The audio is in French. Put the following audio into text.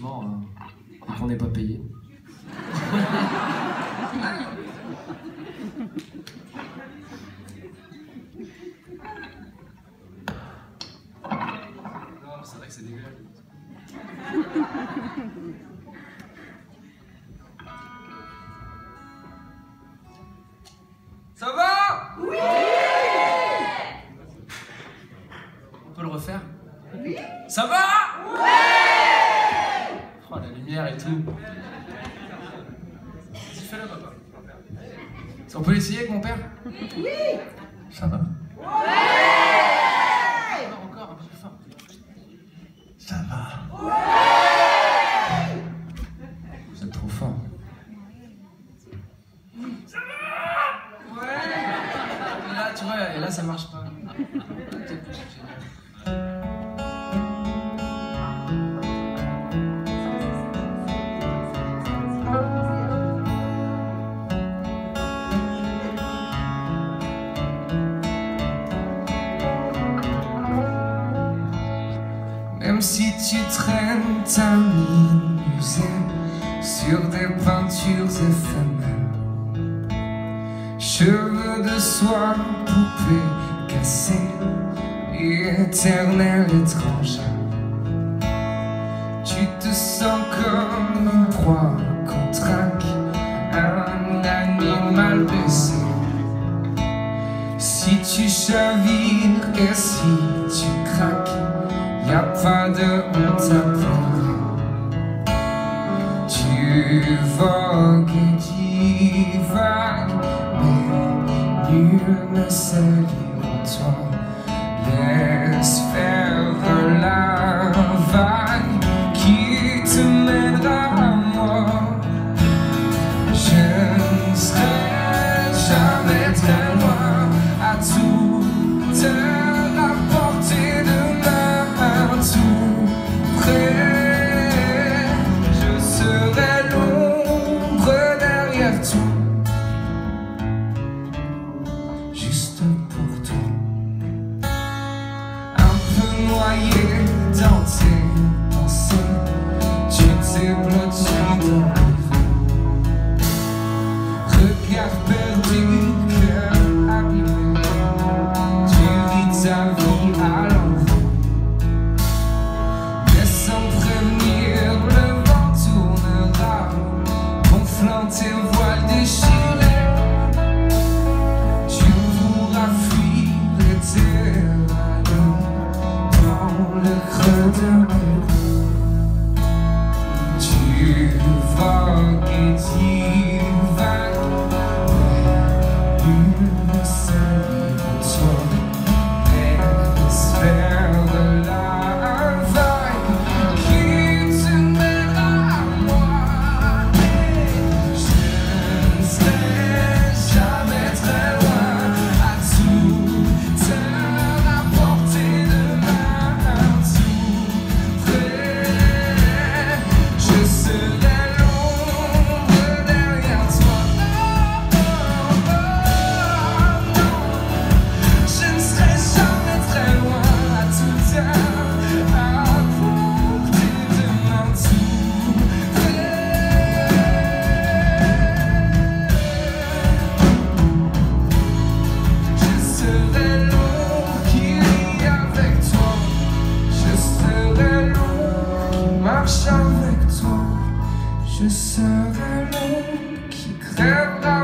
effectivement, et qu'on n'est pas payé. Non, c'est vrai que c'est dégueulasse. Ça va? Oui! On peut le refaire? Oui! Ça va? Ouais! Oh, la lumière et tout. Vas-y, fais-le, papa. On peut l'essayer avec mon père? Oui! Ça va? Ouais! Encore, un peu plus fort. Ça va? Ouais! Vous êtes trop fort. Ça va? Ouais! Et là, tu vois, et là, ça marche pas. Même si tu traînes ta mine usée sur des peintures éphémères, cheveux de soie, poupée cassée, éternelle étrangère, tu te sens comme une proie qu'on traque, un animal blessé. Si tu chavires et si tu craques, y'a pas de honte à pleurer. Tu vogues et divagues, mais nul ne sait lire toi. Laisse faire la vague qui te mènera à moi. Je ne serai jamais très loin, à toute heure à portée de main, tout près. Je serai l'ombre derrière toi, juste pour toi. Un peu noyé dans tes pensées, tu t'es blotti dans le vent. Regard perdu, cœur abîmé, tu vis ta vie à l'envers. Mais sans prévenir, le vent tournera, gonflant tes voiles déchirés. Tu pourras fuir l'été dans le creux de mes bras. Tu vogues et divagues, mais nul ne sait lire toi. Laisse faire la vague qui te mènera à moi. Je ne serai jamais très loin, à toute heure à portée de main, tout près. Je serai l'ombre derrière toi. Je ne serai jamais très loin, à toute heure à portée de main, tout près. Je serai l'ombre qui rit avec toi. Je serai l'ombre qui marche avec toi. Je serai l'ombre qui crèvera